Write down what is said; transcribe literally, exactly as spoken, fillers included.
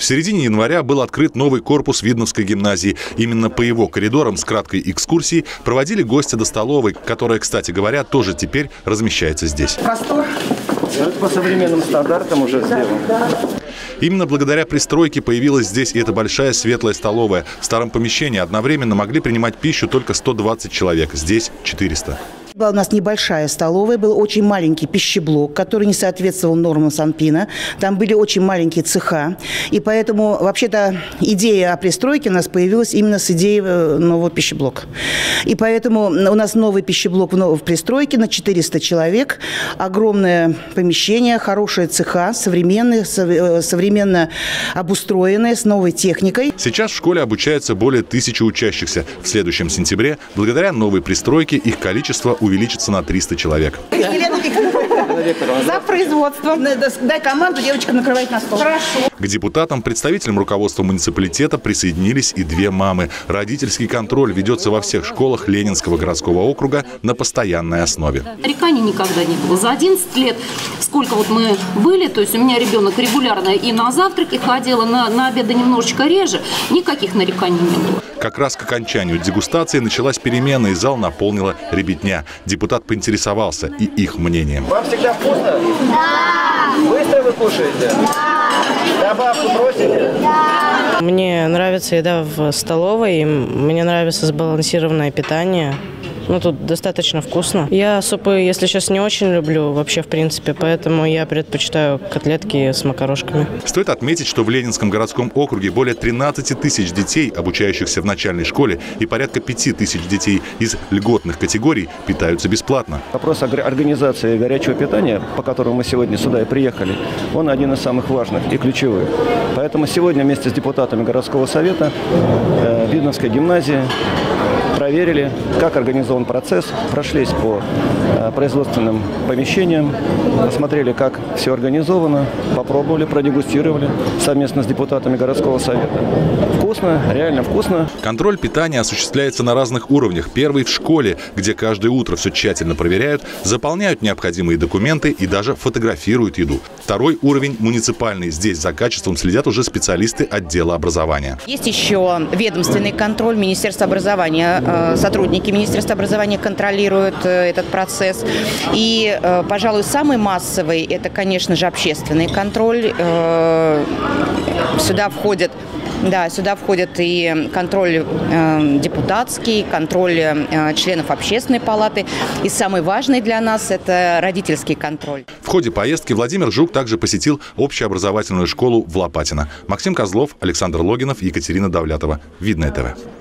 В середине января был открыт новый корпус Видновской гимназии. Именно по его коридорам с краткой экскурсией проводили гостя до столовой, которая, кстати говоря, тоже теперь размещается здесь. Простор. Это по современным стандартам уже сделано. Именно благодаря пристройке появилась здесь и эта большая светлая столовая. В старом помещении одновременно могли принимать пищу только сто двадцать человек, здесь четыреста. Была у нас небольшая столовая, был очень маленький пищеблок, который не соответствовал нормам Санпина. Там были очень маленькие цеха. И поэтому вообще-то идея о пристройке у нас появилась именно с идеей нового пищеблока. И поэтому у нас новый пищеблок в новой пристройке на четыреста человек. Огромное помещение, хорошие цеха, современные, современно обустроенные, с новой техникой. Сейчас в школе обучается более тысячи учащихся. В следующем сентябре, благодаря новой пристройке, их количество увеличится на триста человек. За производство. Дай команду, девочка накрывает на стол. Хорошо. К депутатам, представителям руководства муниципалитета присоединились и две мамы. Родительский контроль ведется во всех школах Ленинского городского округа на постоянной основе. Нареканий никогда не было. За одиннадцать лет, сколько вот мы были, то есть у меня ребенок регулярно и на завтраки ходила, на, на обеды немножечко реже, никаких нареканий не было. Как раз к окончанию дегустации началась перемена, и зал наполнила ребятня. Депутат поинтересовался и их мнением. Вам всегда вкусно? Да! Быстро вы кушаете? Да! Добавку просите? Да! Мне нравится еда в столовой, мне нравится сбалансированное питание. Ну, тут достаточно вкусно. Я супы, если сейчас, не очень люблю вообще, в принципе, поэтому я предпочитаю котлетки с макарошками. Стоит отметить, что в Ленинском городском округе более тринадцати тысяч детей, обучающихся в начальной школе, и порядка пяти тысяч детей из льготных категорий питаются бесплатно. Вопрос организации горячего питания, по которому мы сегодня сюда и приехали, он один из самых важных и ключевых. Поэтому сегодня вместе с депутатами городского совета э, Видновской гимназии проверили, как организован процесс, прошлись по э, производственным помещениям, посмотрели, как все организовано, попробовали, продегустировали совместно с депутатами городского совета. Вкусно, реально вкусно. Контроль питания осуществляется на разных уровнях. Первый в школе, где каждое утро все тщательно проверяют, заполняют необходимые документы и даже фотографируют еду. Второй уровень муниципальный. Здесь за качеством следят уже специалисты отдела образования. Есть еще ведомственный контроль, Министерство образования. Сотрудники Министерства образования контролируют этот процесс. И, пожалуй, самый массовый – это, конечно же, общественный контроль. Сюда входят Да, сюда входит и контроль э, депутатский, контроль э, членов общественной палаты. И самый важный для нас – это родительский контроль. В ходе поездки Владимир Жук также посетил общеобразовательную школу в Лопатино. Максим Козлов, Александр Логинов, Екатерина Давлятова. Видное ТВ.